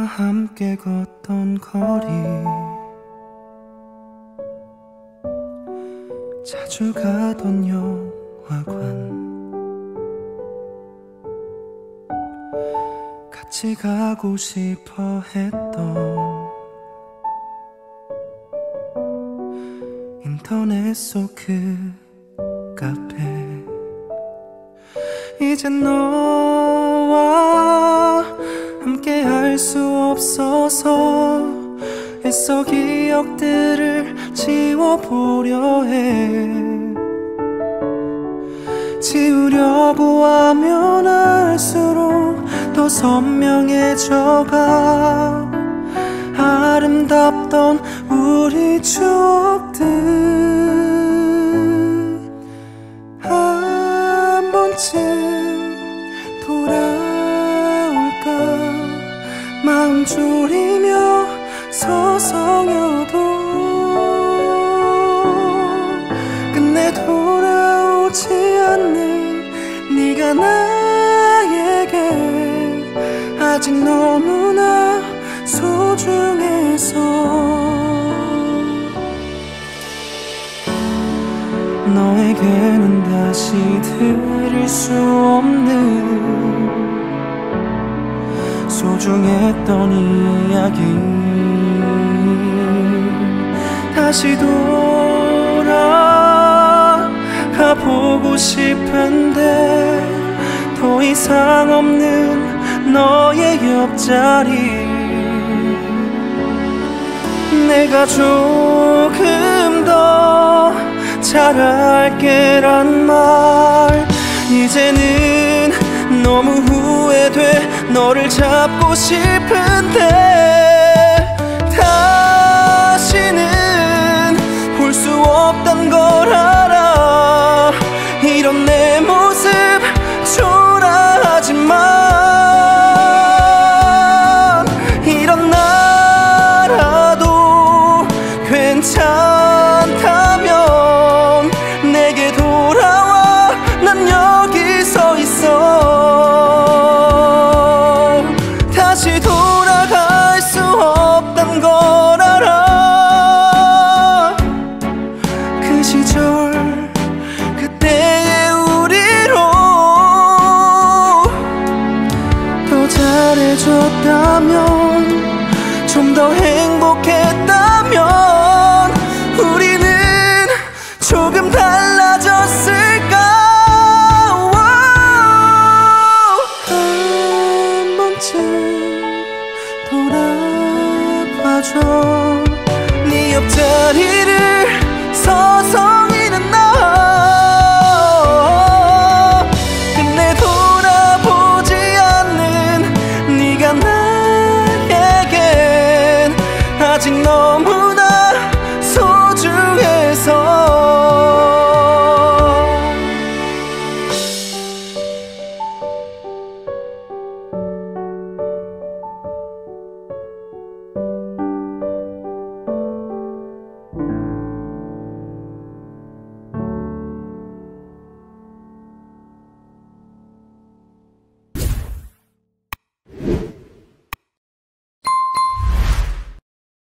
함께 걷던 거리, 자주 가던 영화관, 같이 가고 싶어 했던 인터넷 속 그 카페. 이젠 너와 함께 할 수 없어서 애써 기억들을 지워보려 해. 지우려고 하면 할수록 더 선명해져가 아름답던 우리 추억들. 한 번쯤 돌아올까 마음 졸이며 서성여도 끝내 돌아오지 않는 네가 나에게 아직 너무나 소중해서 너에게는 다시 드릴 수 없는 소중했던 이야기. 다시 돌아가 보고 싶은데 더 이상 없는 너의 옆자리. 내가 조금 더 잘할게란 말 이제는 너무 후회돼. 너를 잡고 싶은데 다시는 볼 수 없단 걸 알아. 이런 내 모습 초라하지만 이런 나라도 괜찮다면 내게 돌아와. 난 여기 서 있어. 다시 돌아갈 수 없단 걸 알아. 그 시절 그때의 우리로 더 잘해줬다면